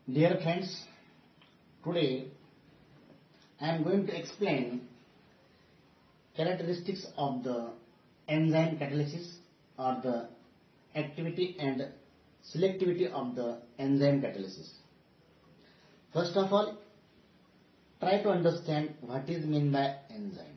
Dear friends, today I am going to explain characteristics of the enzyme catalysis or the activity and selectivity of the enzyme catalysis. First of all, try to understand what is meant by enzyme.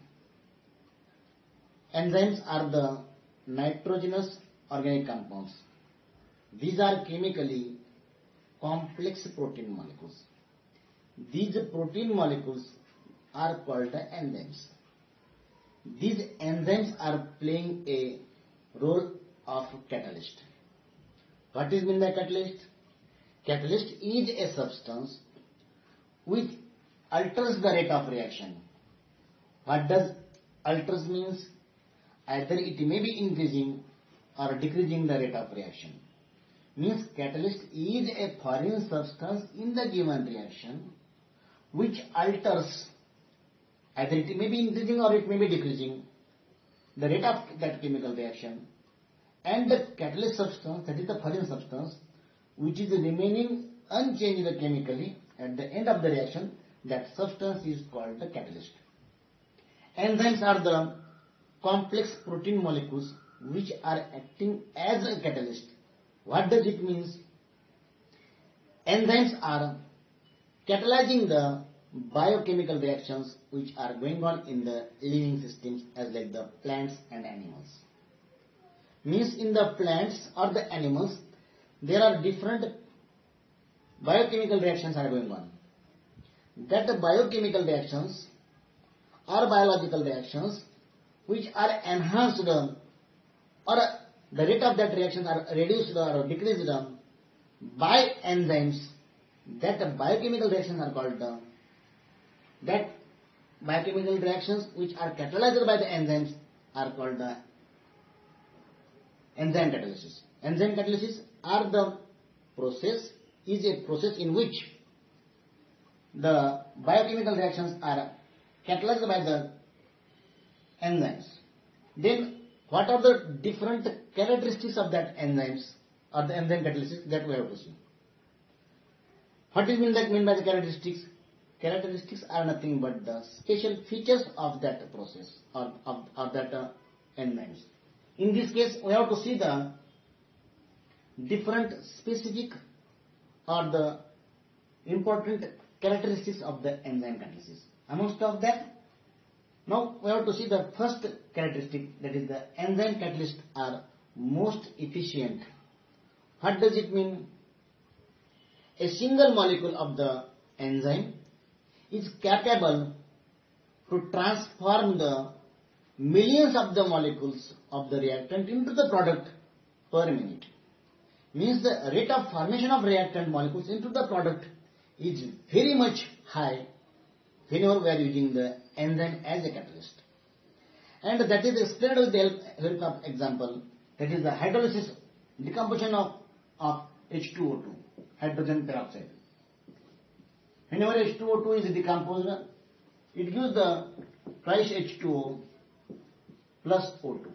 Enzymes are the nitrogenous organic compounds. These are chemically complex protein molecules. These protein molecules are called the enzymes. These enzymes are playing a role of catalyst. What is meant by catalyst? Catalyst is a substance which alters the rate of reaction. What does alters means? Either it may be increasing or decreasing the rate of reaction. Means catalyst is a foreign substance in the given reaction which alters, either it may be increasing or it may be decreasing the rate of that chemical reaction, and the catalyst substance, that is the foreign substance, which is remaining unchanged chemically at the end of the reaction, that substance is called the catalyst. Enzymes are the complex protein molecules which are acting as a catalyst. What does it mean? Enzymes are catalyzing the biochemical reactions which are going on in the living systems as like the plants and animals. Means in the plants or the animals there are different biochemical reactions are going on. That biochemical reactions are biological reactions which are enhanced or the rate of that reactions are reduced or decreased by enzymes. That biochemical reactions are called that biochemical reactions which are catalyzed by the enzymes are called the enzyme catalysis. Enzyme catalysis are the process, is a process in which the biochemical reactions are catalyzed by the enzymes. Then what are the different characteristics of that enzymes or the enzyme catalysis, that we have to see. What is mean by the characteristics? Characteristics are nothing but the special features of that process or that enzymes. In this case, we have to see the different specific or the important characteristics of the enzyme catalysis. Amongst of that, now we have to see the first characteristic, that is the enzyme catalysts are most efficient. What does it mean? A single molecule of the enzyme is capable to transform the millions of the molecules of the reactant into the product per minute. Means the rate of formation of reactant molecules into the product is very much high whenever we are using the enzyme as a catalyst. And that is explained with the help of example, that is the hydrolysis, decomposition of H2O2, hydrogen peroxide. Whenever H2O2 is decomposed, it gives the twice H2O plus O2.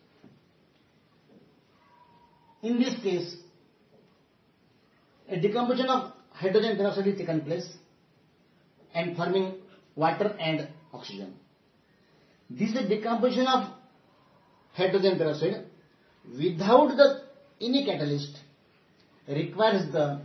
In this case, a decomposition of hydrogen peroxide is taken place and forming water and oxygen. This decomposition of hydrogen peroxide without any catalyst requires the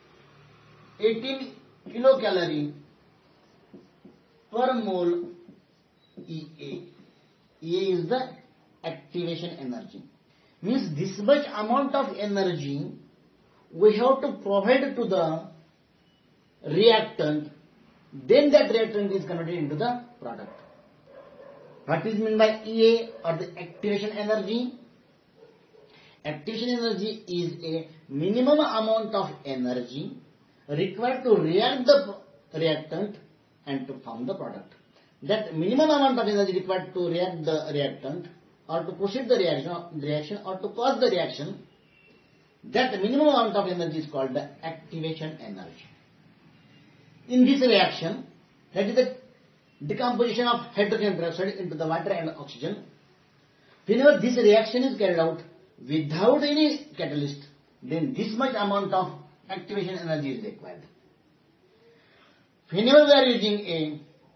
18 kilocalorie per mole EA. EA is the activation energy. Means this much amount of energy we have to provide to the reactant, then that reactant is converted into the product. What is meant by EA or the activation energy? Activation energy is a minimum amount of energy required to react the reactant and to form the product. That minimum amount of energy required to react the reactant or to proceed the reaction or to cause the reaction, that minimum amount of energy is called the activation energy. In this reaction, that is the decomposition of hydrogen peroxide into the water and oxygen. Whenever this reaction is carried out without any catalyst, then this much amount of activation energy is required. Whenever we are using a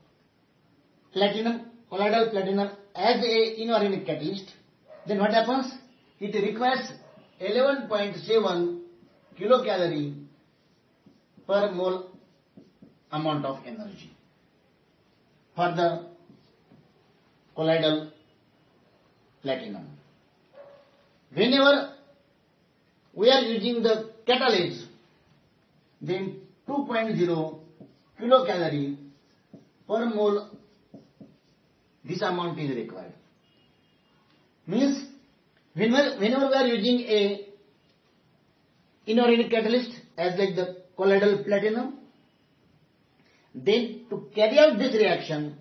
colloidal platinum as a inorganic catalyst, then what happens? It requires 11.7 kilocalorie per mole amount of energy for the colloidal platinum. Whenever we are using the catalase, then 2.0 kilocalorie per mole, this amount is required. Means whenever we are using a inorganic catalyst as like the colloidal platinum, then to carry out this reaction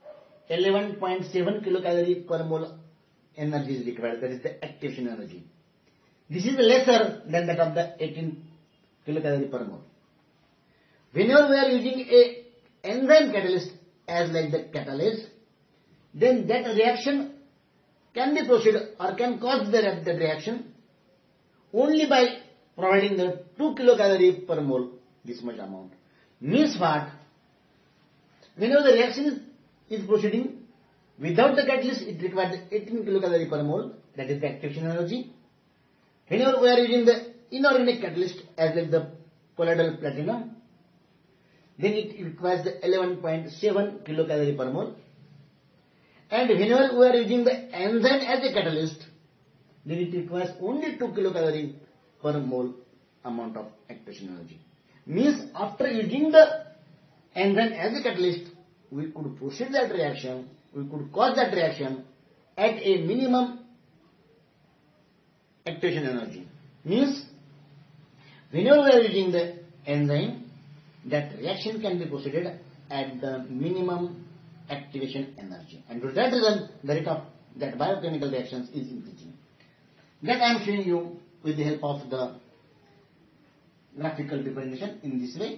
11.7 kilocalorie per mole energy is required, that is the activation energy. This is lesser than that of the 18 kilocalorie per mole. Whenever we are using a enzyme catalyst as like the catalase, then that reaction can be proceeded or can cause that reaction only by providing the 2 kilocalorie per mole, this much amount. Means what? Whenever the reaction is proceeding without the catalyst, it requires 18 kilocalorie per mole, that is the activation energy. Whenever we are using the inorganic catalyst as like the colloidal platinum, then it requires the 11.7 kilocalorie per mole. And whenever we are using the enzyme as a catalyst, then it requires only 2 kilocalorie per mole amount of activation energy. Means after using the enzyme as a catalyst, we could proceed that reaction, we could cause that reaction at a minimum activation energy. Means whenever we are using the enzyme, that reaction can be proceeded at the minimum activation energy, and to that reason the rate of that biochemical reactions is increasing. That I am showing you with the help of the graphical representation in this way.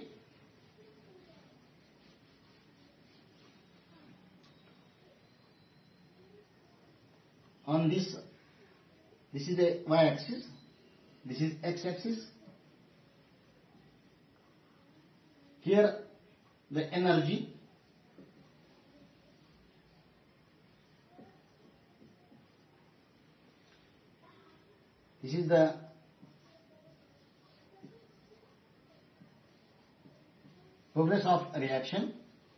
On this is the y-axis, this is x-axis. Here the energy, this is the progress of reaction.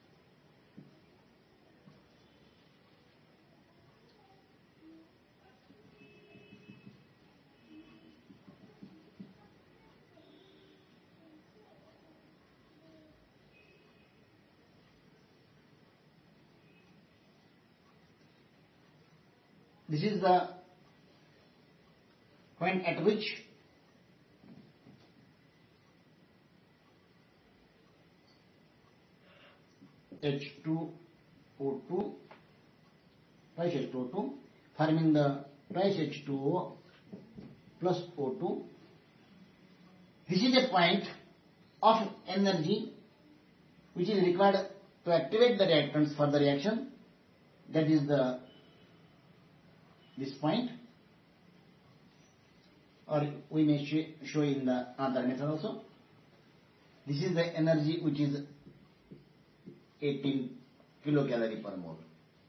This is the point at which H2O2 twice H2O2 forming the twice H2O plus O2. This is a point of energy which is required to activate the reactants for the reaction. That is this point, or we may show in the other method also. This is the energy which is 18 kilocalorie per mole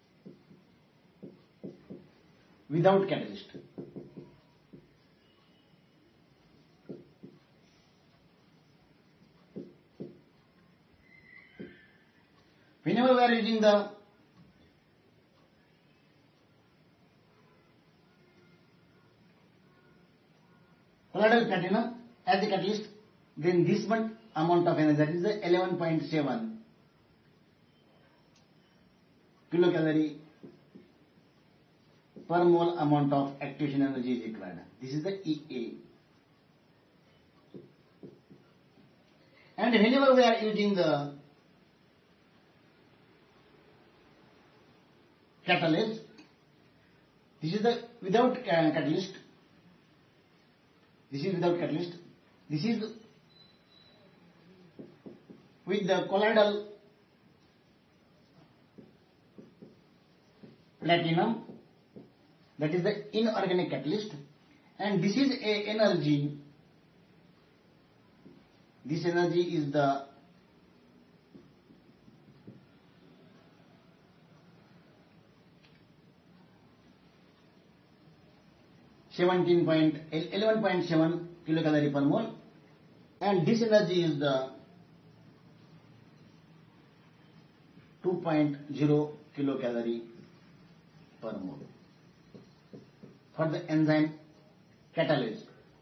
without catalyst. Whenever we are using the colloidal platinum as a catalyst, then this one amount of energy, that is the 11.7 kilocalorie per mole amount of activation energy is required. This is the EA. And whenever we are using the catalase, this is the without catalyst. This is without catalyst. This is with the colloidal platinum, that is the inorganic catalyst, and this is a energy This energy is the (11.7 kilocalorie per mole), and this energy is the 2.0 kilocalorie per mole for the enzyme catalase.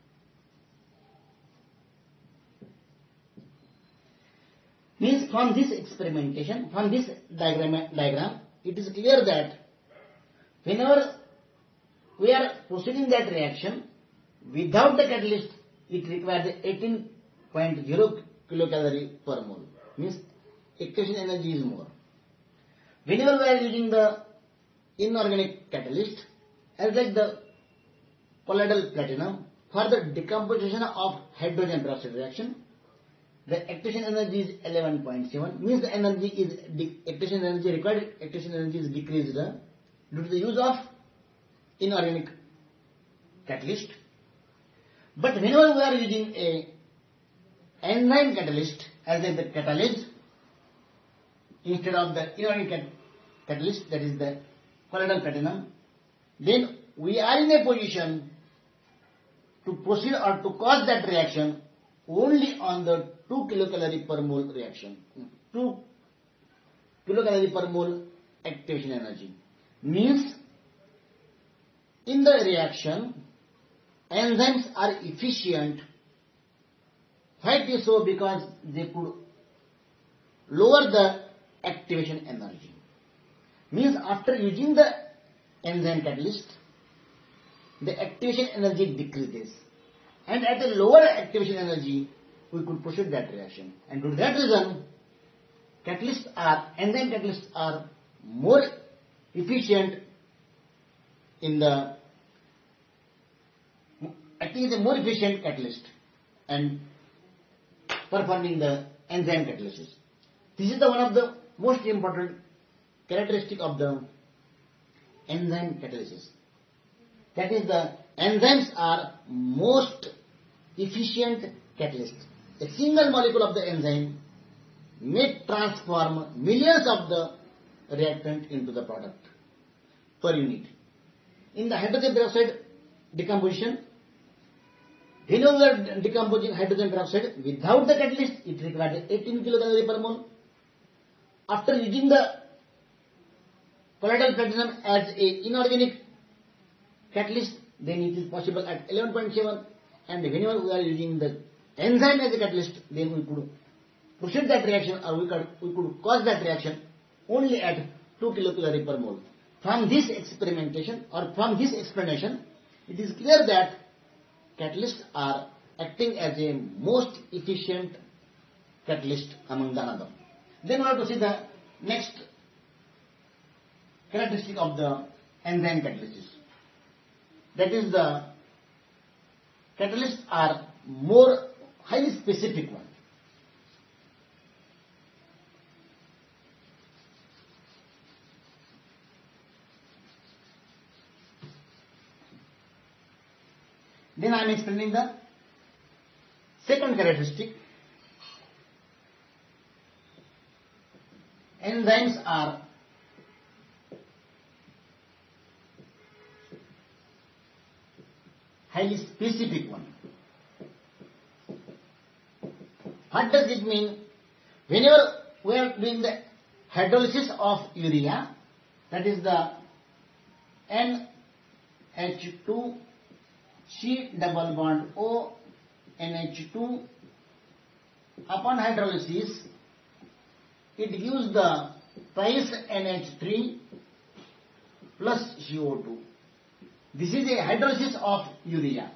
Means from this experimentation, from this diagram, it is clear that whenever we are proceeding that reaction without the catalyst, it requires 18.0 kilocalorie per mole. Means activation energy is more. Whenever we are using the inorganic catalyst, as like the colloidal platinum, for the decomposition of hydrogen peroxide reaction, the activation energy is 11.7. Means the energy is activation energy required. Activation energy is decreased due to the use of inorganic catalyst. But whenever we are using a enzyme catalyst, as like the catalase, instead of the inorganic catalyst, that is the colloidal platinum, then we are in a position to proceed or to cause that reaction only on the 2 kilocalorie per mole reaction. 2 kilocalorie per mole activation energy. Means in the reaction, enzymes are efficient. Why it is so? Because they could lower the activation energy. Means after using the enzyme catalyst, the activation energy decreases, and at a lower activation energy we could proceed that reaction. And due to that reason, enzyme catalysts are more efficient in the acting as a more efficient catalyst and performing the enzyme catalysis. This is the one of the most important characteristic of the enzyme catalysis. That is, the enzymes are most efficient catalysts. A single molecule of the enzyme may transform millions of the reactant into the product per unit. In the hydrogen peroxide decomposition, whenever we are decomposing hydrogen peroxide without the catalyst, it requires 18 kilocalorie per mole. After using the colloidal platinum as a inorganic catalyst, then it is possible at 11.7, and whenever we are using the enzyme as a catalyst, then we could proceed that reaction, or we could cause that reaction only at 2 kilocalorie per mole. From this experimentation or from this explanation, it is clear that catalysts are acting as a most efficient catalyst among the another. Then we have to see the next characteristic of the enzyme catalysis. That is, the catalysts are more highly specific one. Then I am explaining the second characteristic. Enzymes are highly specific one. What does it mean? Whenever we are doing the hydrolysis of urea, that is the NH2 C double bond O NH2, upon hydrolysis it gives the twice NH3 plus CO2. This is a hydrolysis of urea.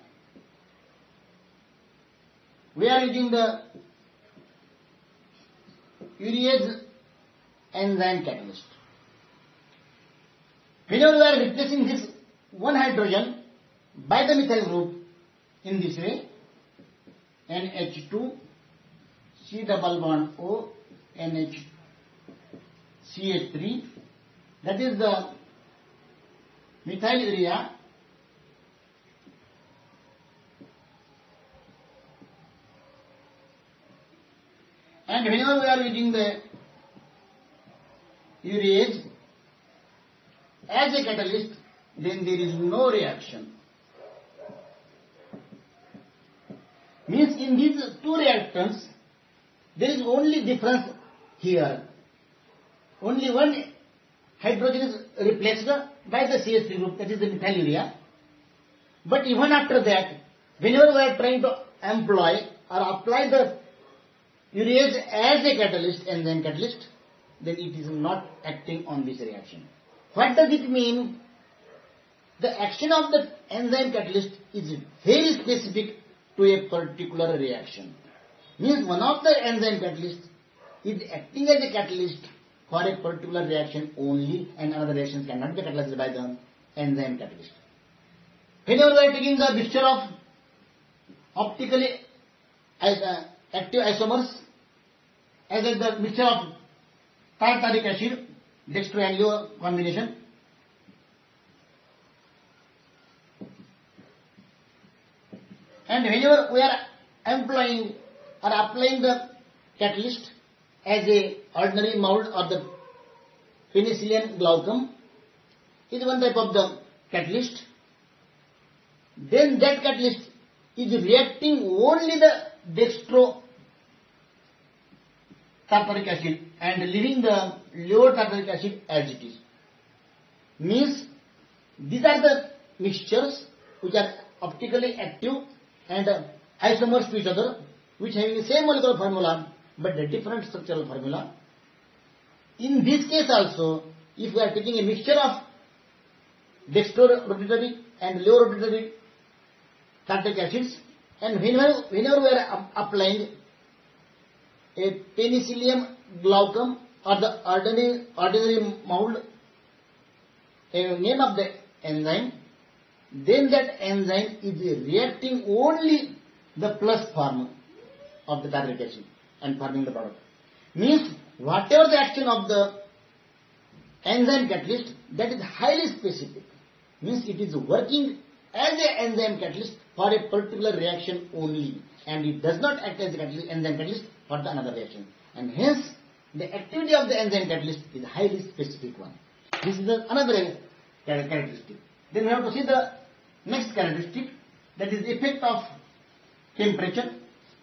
We are using the urease enzyme catalyst. Whenever we are replacing this one hydrogen by the methyl group in this way, NH2 C double bond O NHCH3, that is the methyl urea, And whenever we are using the urease as a catalyst, then there is no reaction. Means in these two reactants, there is only difference here. Only one hydrogen is replaced by the CH3 group, that is the methylurea. But even after that, whenever we are trying to employ or apply the urease as a catalyst, enzyme catalyst, then it is not acting on this reaction. What does it mean? The action of the enzyme catalyst is very specific to a particular reaction. Means one of the enzyme catalysts is acting as a catalyst for a particular reaction only, and another reactions cannot be catalyzed by the enzyme catalyst. Whenever we are taking the mixture of optically active isomers, as in the mixture of tartaric acid, dextro and leo combination, and whenever we are employing or applying the catalyst as a ordinary mold or the penicillium glaucum is one type of the catalyst, then that catalyst is reacting only the dextro tartaric acid and leaving the leo tartaric acid as it is. Means these are the mixtures which are optically active and isomers to each other, which having the same molecular formula but a different structural formula. In this case also, if we are taking a mixture of dextrorotatory and leo-rotatory tartaric acids, and whenever we are applying a penicillium glaucum or the ordinary mold, a name of the enzyme, then that enzyme is reacting only the plus form of the tartaric acid and forming the product. Means whatever the action of the enzyme catalyst, that is highly specific. Means it is working as an enzyme catalyst for a particular reaction only, and it does not act as an enzyme catalyst for the another reaction. And hence the activity of the enzyme catalyst is a highly specific one. This is another characteristic. Then we have to see the next characteristic, that is the effect of temperature.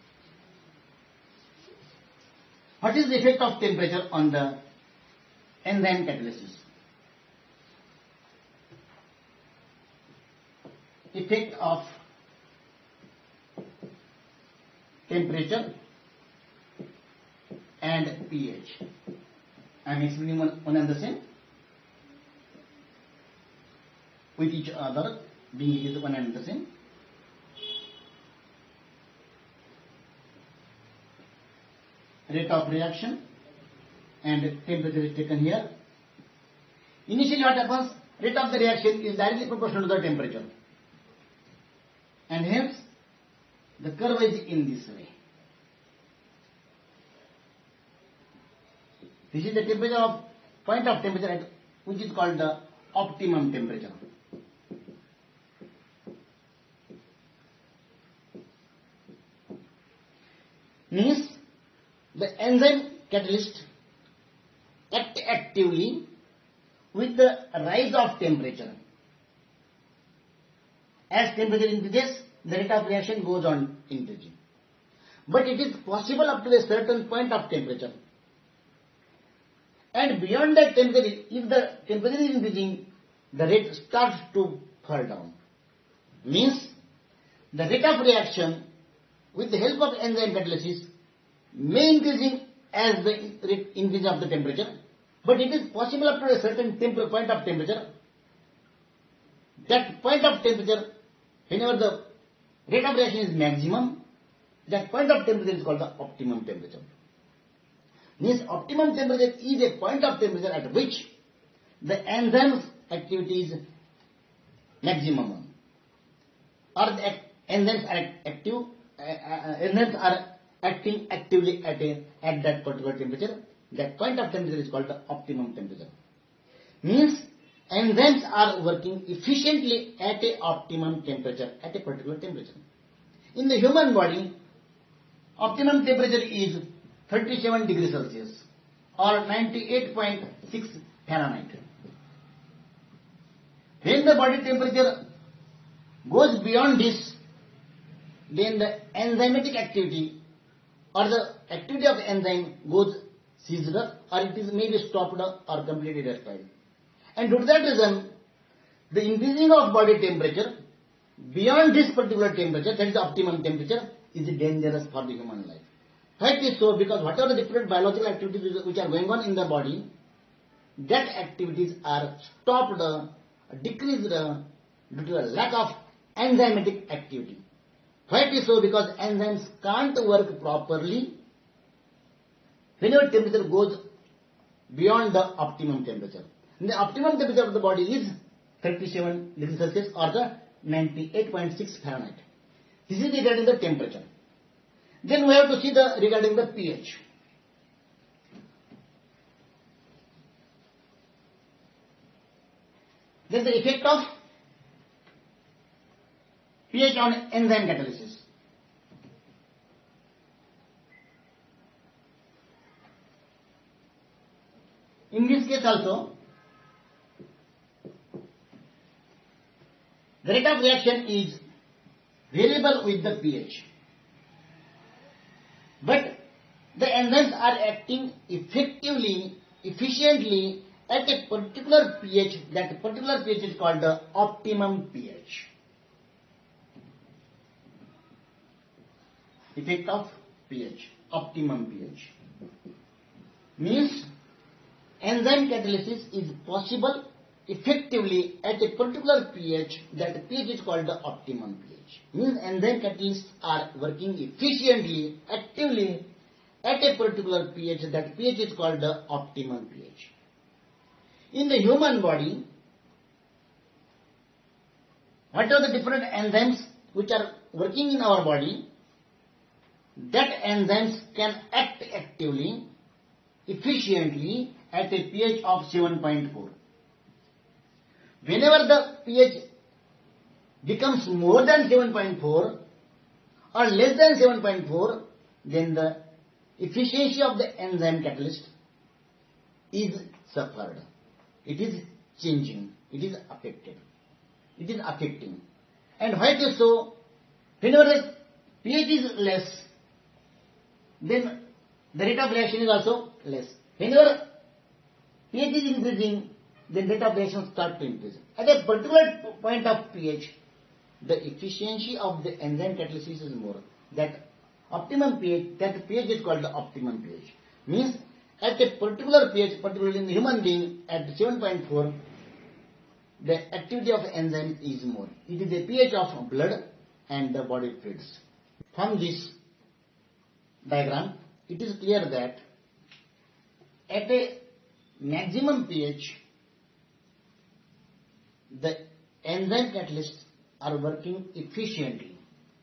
What is the effect of temperature on the enzyme catalysis? Effect of temperature and pH. I am explaining one and the same with each other, being it is one and the same. Rate of reaction and temperature is taken here. Initially what happens? Rate of the reaction is directly proportional to the temperature, and hence the curve is in this way. This is the temperature of point of temperature at which is called the optimum temperature. Means the enzyme catalyst act actively with the rise of temperature. As temperature increases, the rate of reaction goes on increasing. But it is possible up to a certain point of temperature. And beyond that temperature, if the temperature is increasing, the rate starts to fall down. Means the rate of reaction with the help of enzyme catalysis may increasing as the increase of the temperature, but it is possible up to a certain point of temperature. That point of temperature, whenever the rate of reaction is maximum, that point of temperature is called the optimum temperature. Means optimum temperature is a point of temperature at which the enzyme's activity is maximum, or the enzymes are active, enzymes are acting actively at that particular temperature. That point of temperature is called the optimum temperature. Means enzymes are working efficiently at a optimum temperature, at a particular temperature. In the human body, optimum temperature is 37 degrees Celsius or 98.6 Fahrenheit. When the body temperature goes beyond this, then the enzymatic activity or the activity of the enzyme goes ceased or it is maybe stopped or completely destroyed. And due to that reason, the increasing of body temperature beyond this particular temperature, that is the optimum temperature, is dangerous for the human life. Why it is so? Because whatever the different biological activities which are going on in the body, that activities are stopped, decreased due to the lack of enzymatic activity. Why it is so? Because enzymes can't work properly whenever temperature goes beyond the optimum temperature. And the optimum temperature of the body is 37 degrees Celsius or the 98.6 Fahrenheit. This is regarding the temperature. Then we have to see regarding the pH. Then the effect of pH on enzyme catalysis. In this case also, the rate of reaction is variable with the pH. But the enzymes are acting effectively, efficiently at a particular pH. That particular pH is called the optimum pH. Effect of pH, optimum pH. Means enzyme catalysis is possible effectively at a particular pH. That pH is called the optimum pH. Means enzyme catalysts are working efficiently, actively at a particular pH. That pH is called the optimum pH. In the human body, what are the different enzymes which are working in our body? That enzymes can act actively, efficiently at a pH of 7.4. Whenever the pH becomes more than 7.4 or less than 7.4, then the efficiency of the enzyme catalyst is suffered. It is changing. It is affected. It is affecting. And why it is so? Whenever the pH is less, then the rate of reaction is also less. Whenever pH is increasing, then rate of reaction starts to increase. At a particular point of pH, the efficiency of the enzyme catalysis is more. That optimum pH, that pH is called the optimum pH. Means at a particular pH, particularly in the human being, at 7.4, the activity of enzyme is more. It is the pH of blood and the body fluids. From this diagram, it is clear that at a maximum pH, the enzyme catalysts are working efficiently.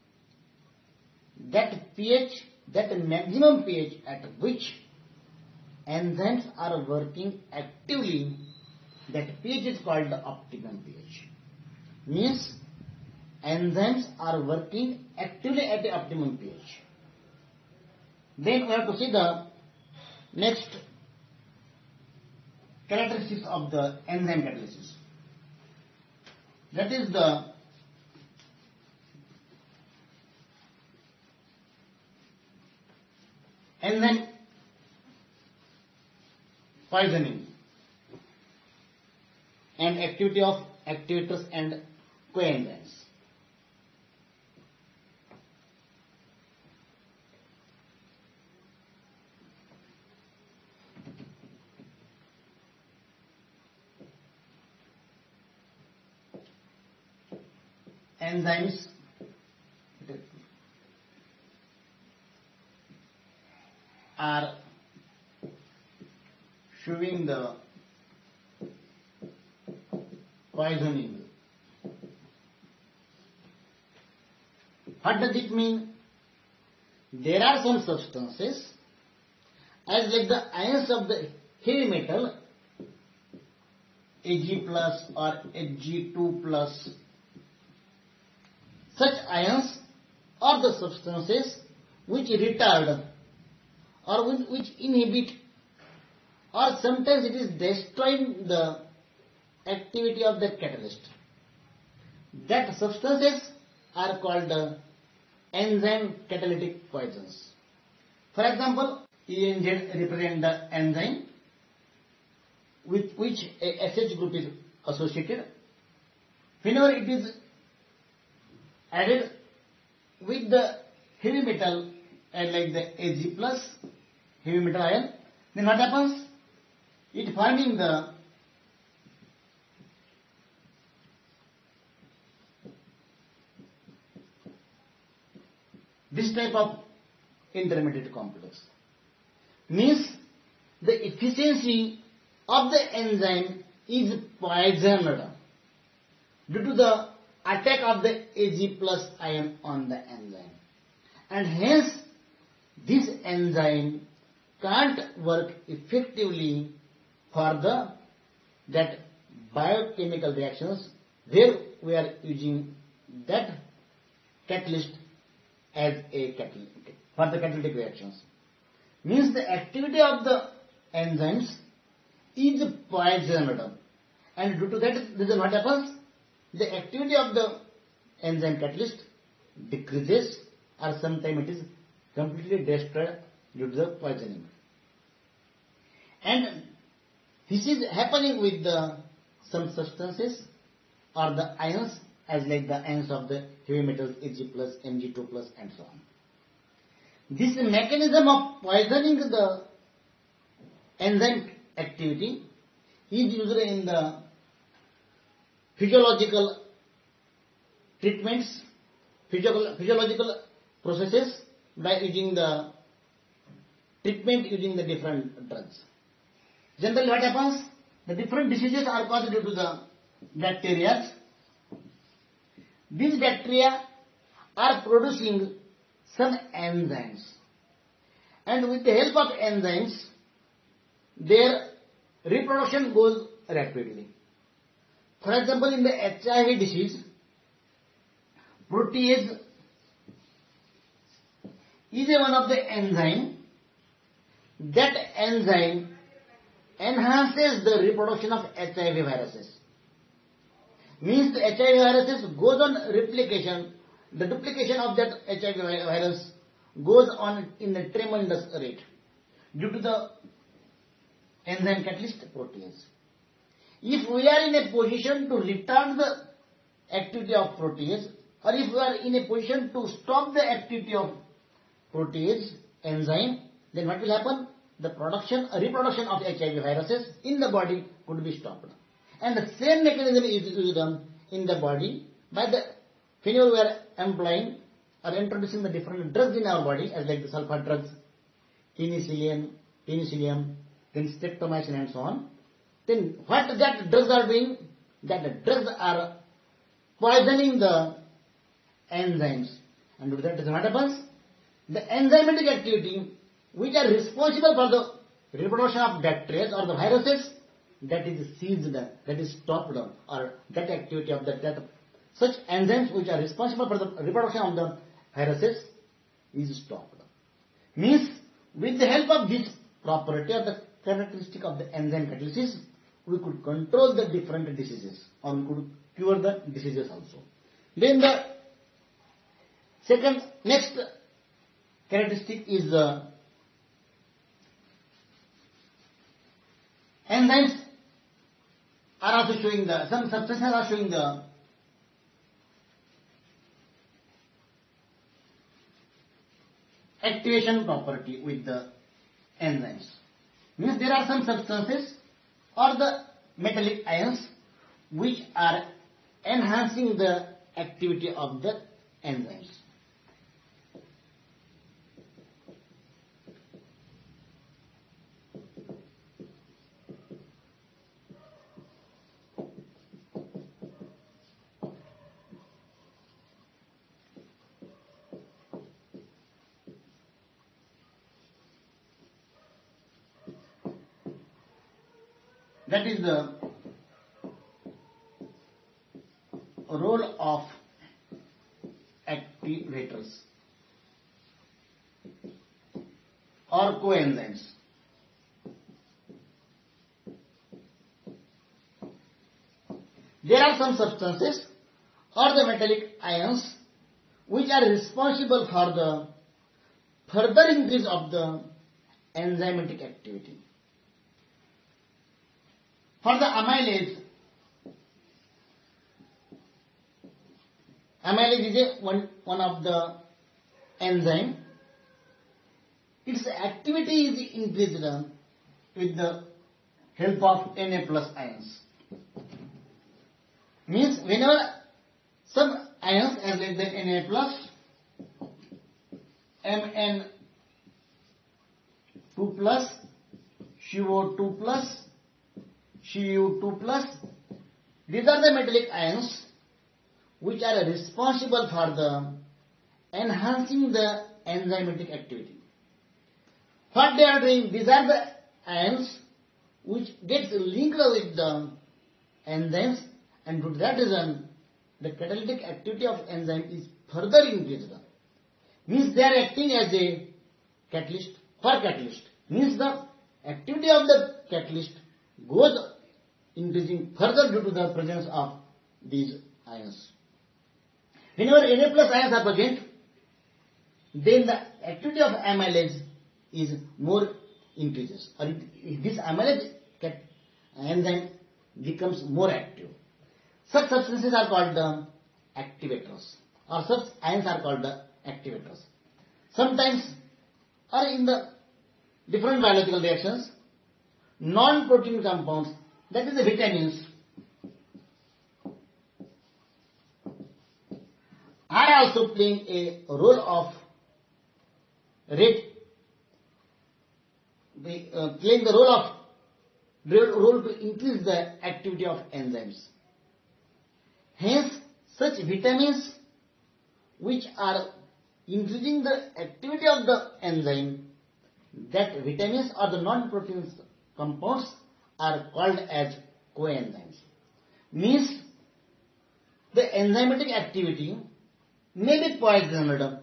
That pH, that maximum pH at which enzymes are working actively, that pH is called the optimum pH. Means enzymes are working actively at the optimum pH. Then we have to see the next characteristics of the enzyme catalysis. That is the enzyme poisoning and activity of activators and coenzymes. Enzymes are showing the poisoning. What does it mean? There are some substances as like the ions of the heavy metal Ag plus or Hg2 plus. Such ions are the substances which retard or which inhibit, or sometimes it is destroying the activity of the catalyst. That substances are called enzyme catalytic poisons. For example, ENZ represent the enzyme with which a SH group is associated. Whenever it is added with the heavy metal like the Ag plus heavy metal ion, then what happens? It forming this type of intermediate complex. Means the efficiency of the enzyme is poisoned due to the attack of the Ag plus ion on the enzyme, and hence this enzyme can't work effectively for that biochemical reactions where we are using that catalyst as a catalyst for the catalytic reactions. Means the activity of the enzymes is poisoned, and due to that reason what happens? The activity of the enzyme catalyst decreases, or sometimes it is completely destroyed due to the poisoning. And this is happening with some substances or the ions, as like the ions of the heavy metals Ag plus, Mg2 plus and so on. This mechanism of poisoning the enzyme activity is used in the physiological treatments, physiological processes by using the treatment using the different drugs. Generally what happens? The different diseases are caused due to the bacteria. These bacteria are producing some enzymes, and with the help of enzymes their reproduction goes rapidly. For example, in the HIV disease, protease is one of the enzyme. That enzyme enhances the reproduction of HIV viruses. Means the HIV viruses goes on replication, the duplication of that HIV virus goes on in a tremendous rate due to the enzyme catalyst protease. If we are in a position to retard the activity of protease, or if we are in a position to stop the activity of protease enzyme, then what will happen? The reproduction of HIV viruses in the body could be stopped. And the same mechanism is used in the body by the whenever we are employing or introducing the different drugs in our body, as like the sulfur drugs, penicillium, then streptomycin and so on. Then what that drugs are doing? That the drugs are poisoning the enzymes, and due to that what happens? The enzymatic activity which are responsible for the reproduction of bacteria or the viruses, that is seized, that is stopped, or that activity of that such enzymes which are responsible for the reproduction of the viruses is stopped. Means with the help of this property or the characteristic of the enzyme catalysis, we could control the different diseases, or we could cure the diseases also. Then the next characteristic is enzymes are also showing some substances are showing the activation property with the enzymes. Means there are some substances or the metallic ions which are enhancing the activity of the enzymes. That is the role of activators or coenzymes. there are some substances or the metallic ions which are responsible for the further increase of the enzymatic activity. For the amylase is one of the enzyme. Its activity is increased with the help of Na plus ions. Means whenever some ions as like the Na plus, Mn2 plus, CO2 plus, Cu2 plus, these are the metallic ions which are responsible for the enhancing the enzymatic activity. What they are doing, these are the ions which gets linked with the enzymes, and due to that reason the catalytic activity of enzyme is further increased. Means they are acting as a catalyst for catalyst. Means the activity of the catalyst goes increasing further due to the presence of these ions. Whenever Na plus ions are present, then the activity of amylase is more increases, or this amylase enzyme becomes more active. Such substances are called the activators, or such ions are called the activators. Sometimes, or in the different biological reactions, non-protein compounds, that is the vitamins, are also playing a role of playing the role to increase the activity of enzymes. Hence, such vitamins which are increasing the activity of the enzyme, that vitamins or the non-protein compounds are called as coenzymes. Means the enzymatic activity may be poisoned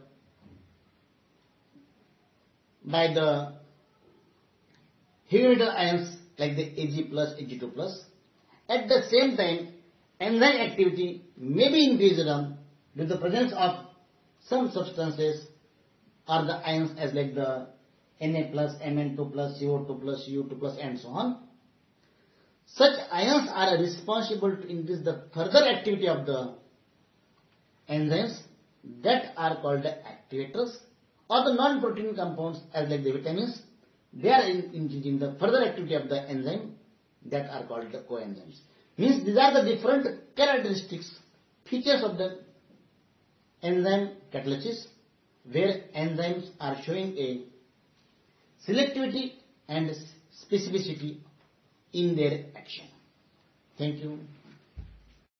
by the heavy metal ions like the Ag plus, Ag2 plus. At the same time, enzyme activity may be increased due to the presence of some substances or the ions as like the Na plus, Mn2 plus, CO2 plus, Cu2 plus and so on. Such ions are responsible to increase the further activity of the enzymes that are called the activators, or the non-protein compounds as like the vitamins. They are increasing the further activity of the enzyme that are called the coenzymes. Means these are the different characteristics, features of the enzyme catalysis, where enzymes are showing a selectivity and specificity in their action. Thank you.